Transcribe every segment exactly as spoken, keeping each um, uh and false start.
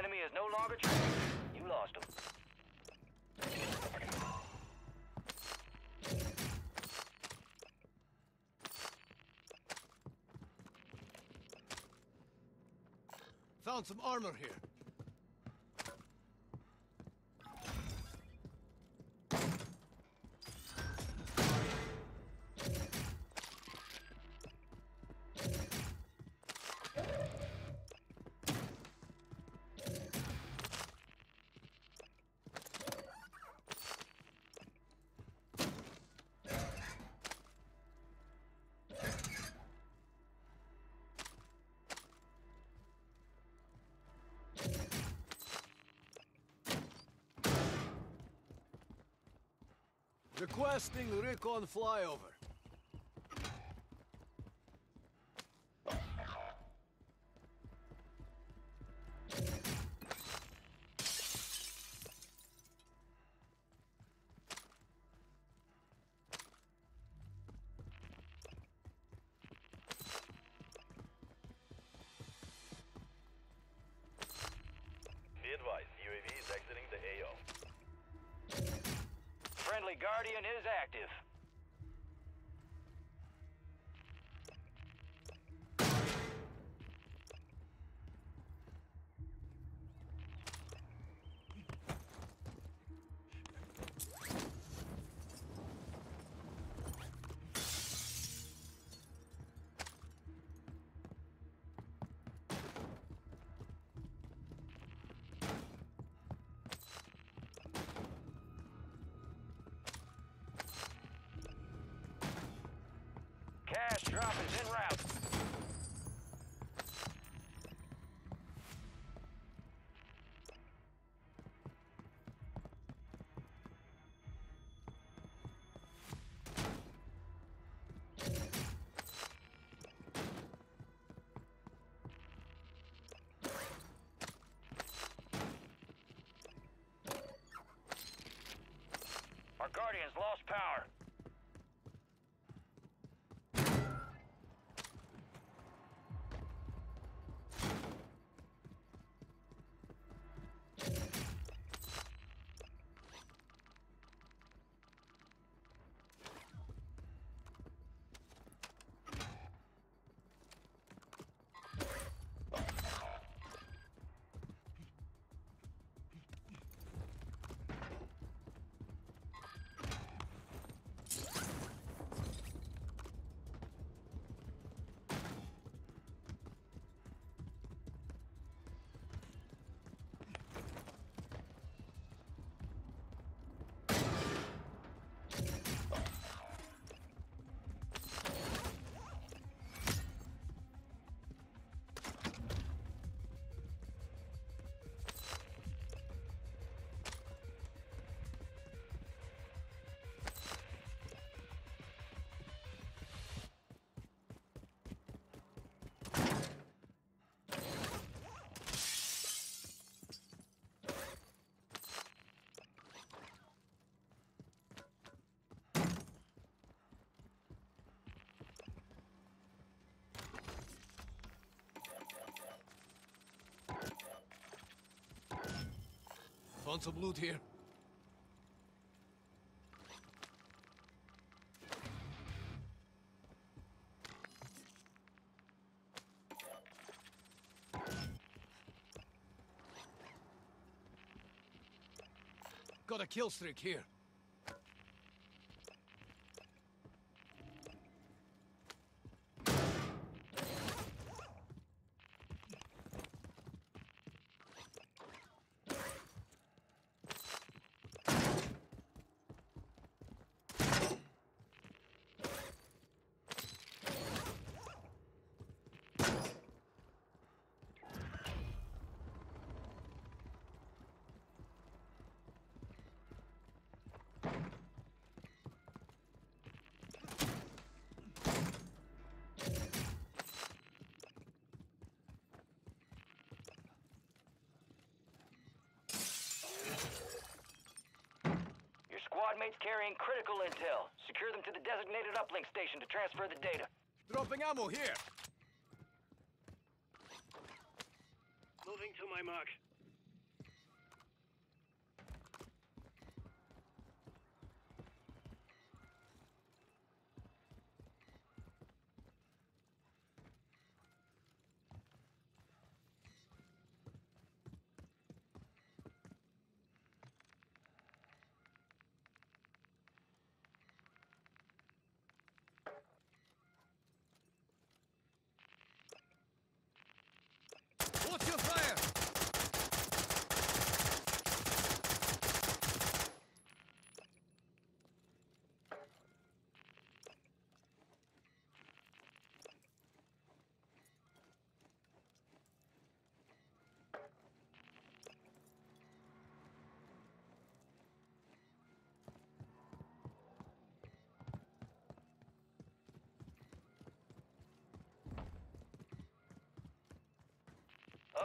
enemy is no longer tracking. You lost him. Found some armor here. Requesting recon flyover. Be advised, U A V is exiting the A O. Friendly Guardian is active. Cash drop is en route. Our Guardian's lost power. Found some loot here. Got a kill streak here. Squad mates carrying critical intel. Secure them to the designated uplink station to transfer the data. Dropping ammo here. Moving to my mark.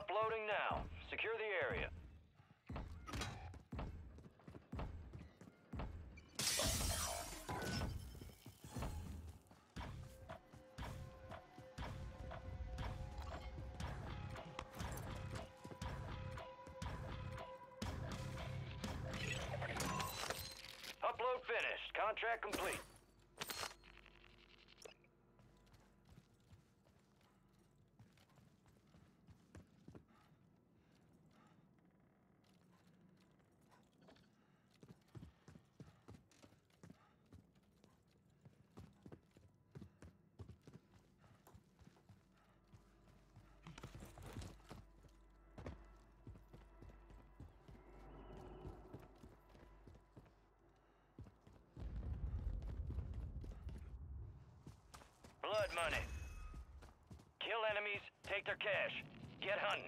Uploading now. Secure the area. Upload finished. Contract complete. Blood money. Kill enemies, take their cash. Get hunting.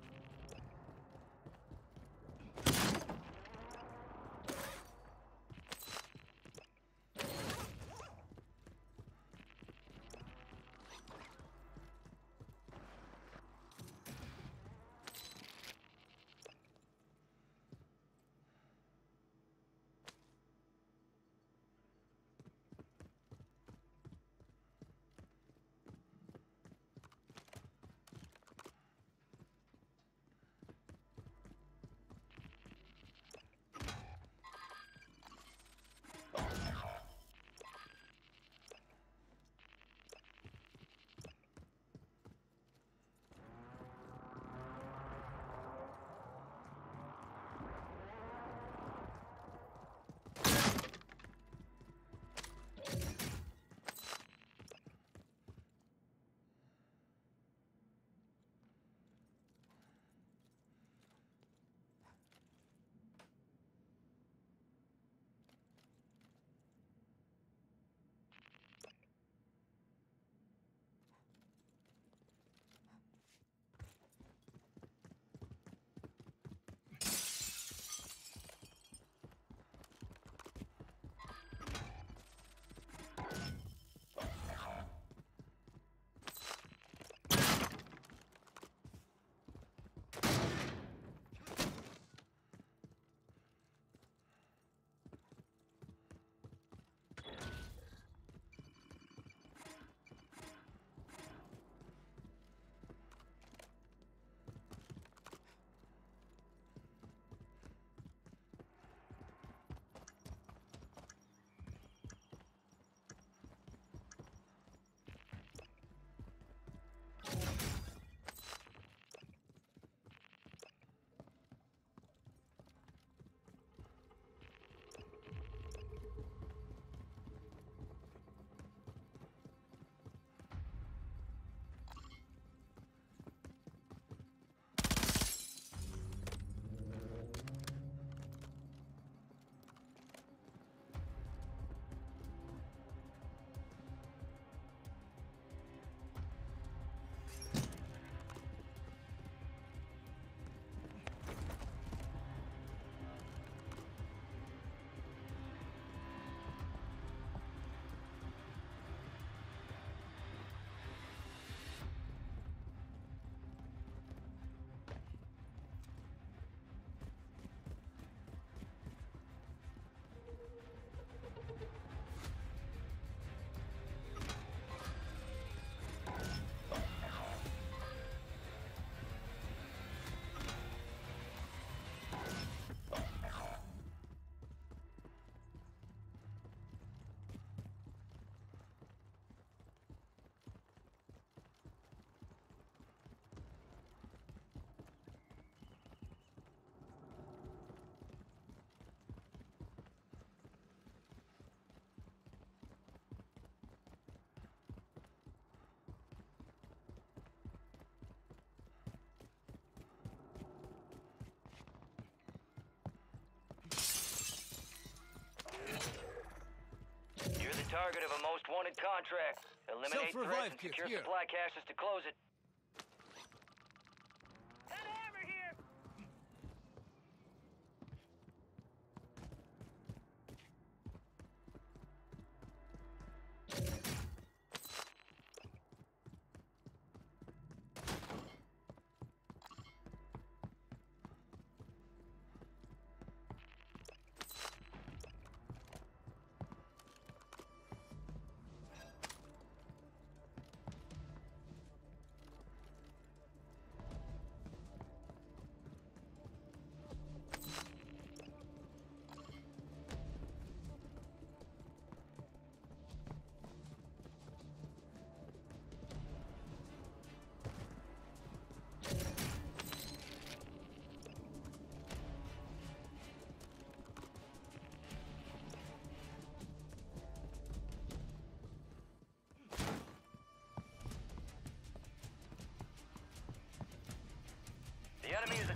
Target of a most wanted contract. Eliminate threats Self-revive and kit, secure here. supply caches to close it.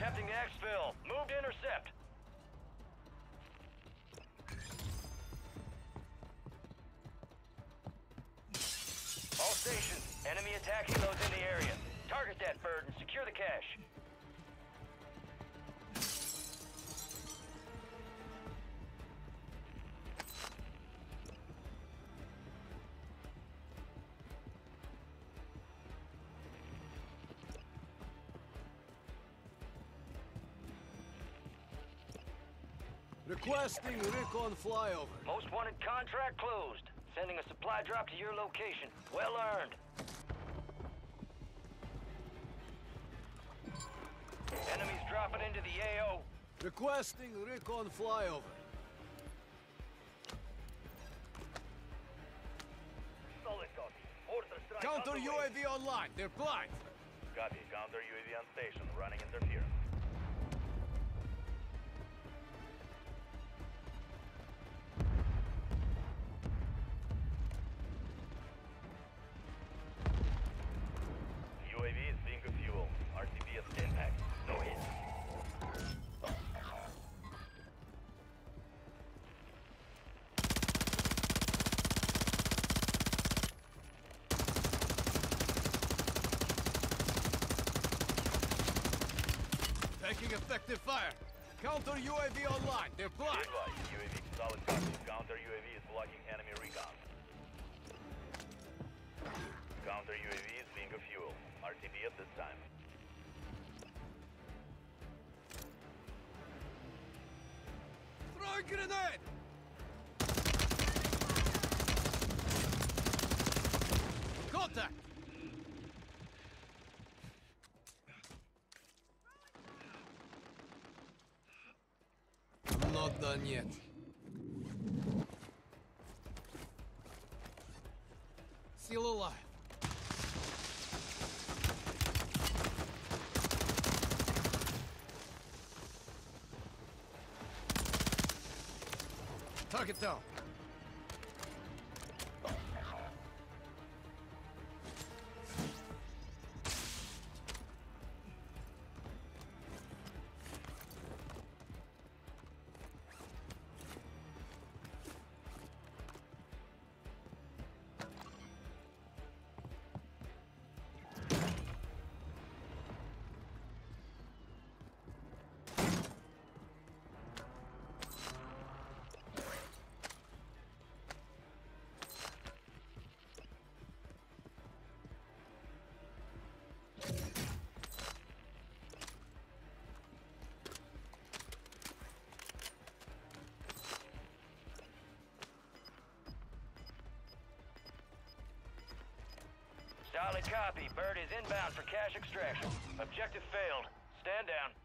attempting to exfil. Move to intercept. All stations, enemy attacking those in the area. Target that bird and secure the cache. Requesting recon flyover. Most wanted contract closed. Sending a supply drop to your location. Well earned. Enemies dropping into the A O. Requesting recon flyover. Solid copy. Mortar strike Counter underway. U A V online. They're blind. Copy. Counter U A V on station. Running interference. U A V is being a fuel. R T B is impact. No hit. Taking effective fire. Counter U A V online. They're Be blind. advised. U A V solid copy. Counter U A V is blocking enemy recon. Counter U A V is being a fuel. R T B at this time. Throw a grenade! Contact! I'm not done yet. Still alive. Target down. Solid copy. Bird is inbound for cache extraction. Objective failed. Stand down.